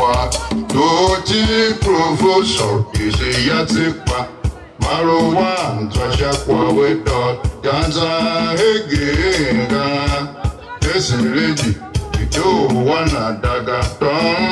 wa tó ti professor ise ya ti pa Marowa ntwashakwa wedo yanza hegenga esireji ito wana daga tom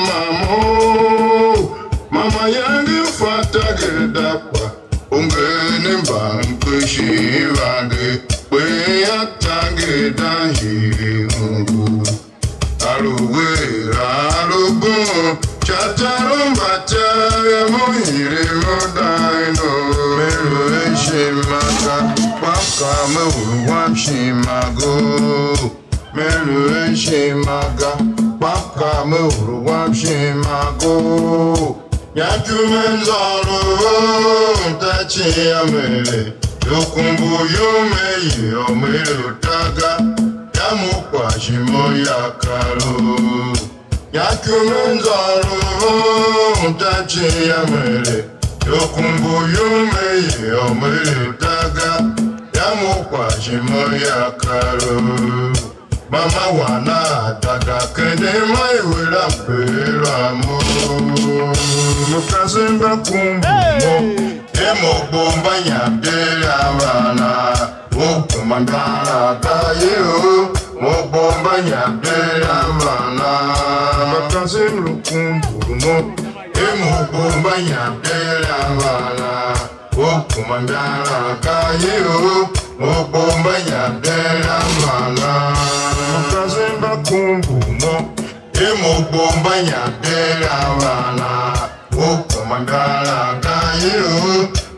mama yangi fata gedapa ungene bankushi vage we atange danji ungu aluwe alugun chatarumba chaye muhire modaino mero eshimaka paka mewa shimago mero eshimaga paka mewa shimago Yakumenzaro tachi amele yokumbu yume yomelo taga yamukwa shimo yakaro Yakumenzaro tachi amele yokumbu yume yomelo taga yamukwa shimo yakaro Mama wana daga kene maiwela pera mo Mukasemba kumbumo Emo bomba nyabdela wana Mukumandala kayo Mubomba nyabdela wana Mukasemba kumbumo Emo bomba nyabdela wana Mukumandala kayo Mubomba nyabdela wana Mukasemba kumbumo Emo bomba nyabdela wana Mukumandala kayo